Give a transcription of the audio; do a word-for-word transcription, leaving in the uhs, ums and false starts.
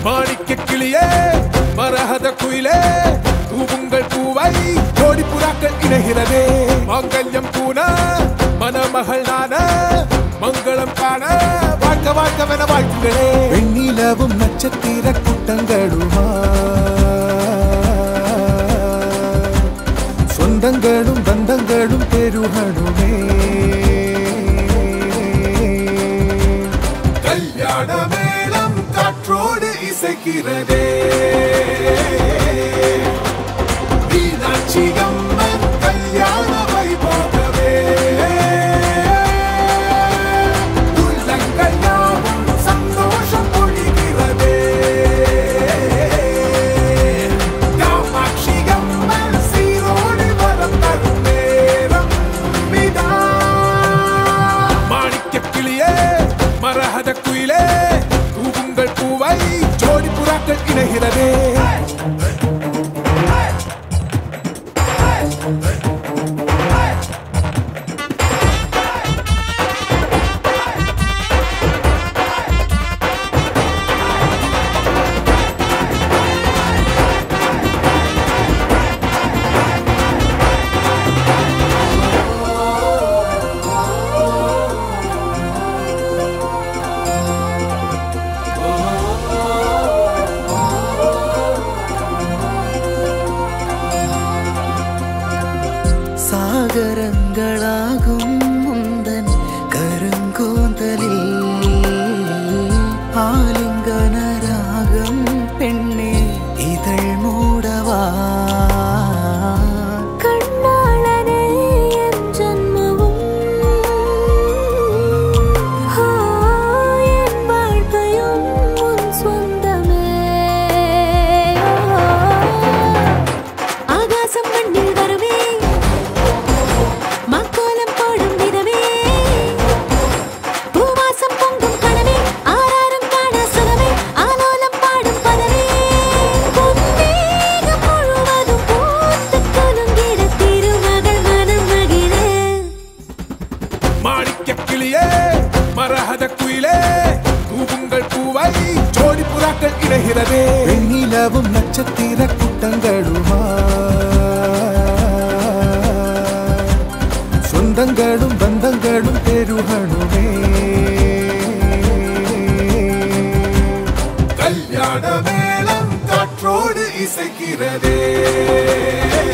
மாணிக்க கிளியே மரகத குயிலே தூவுங்கள் பூவை ஜோடி புறாக்கள் இணைகிறதே மாங்கல்யம் பூனா மணமகள் நான மங்களம் காண வாழ்க்க வாழ்க்கவென வாழ்த்துகளே வெண்ணிலவும் நட்சத்திர கூட்டங்களுமா சொந்தங்களும் பந்தங்களும் பெருகணுமே கல்யாண மேளம் காற்றோடு இசைக்கிறதே மீனாட்சி அம்மன் கல்யாண வைபோகவே உள்ளங்கள் யாவும் சந்தோஷம் பொழிகிறதே காமாட்சி அம்மன் சீரோடு வரம் தரும் நேரம் மிதா மாணிக்க கிளியே மரகத குயிலே தூவுங்கள் பூவை ஜோடி புறாக்கள் இணைகிறதே சாகரங்களாகும் முந்தன் கருங்கோந்தலில் ஆலிங்கன ராகம் பெண்ணே இதழ் மூடவா கண்ணாளனே என் ஜன்மமும் என் வாழ்க்கையும் உன் சொந்தமே ஆகாசம் மண்ணில் வருவே மக்கோலம் போடும் விதமே பூவாசம் பொங்கும் கனவே ஆராரும் காண சுகமே ஆலோலம் பாடும் பதவே பொன்னேகம் முழுவதும் பூத்து குலுங்கிட திருமகள் மனம் மகிழ மாணிக்க கிளியே மரகத குயிலே தூவுங்கள் பூவை ஜோடி புறாக்கள் இணைகிறதே வெண்ணிலவும் நட்சத்திர கூட்டங்களுமா சொந்தங்களும் பந்தங்களும் பெருகணுமே கல்யாண மேளம் காற்றோடு இசைக்கிறதே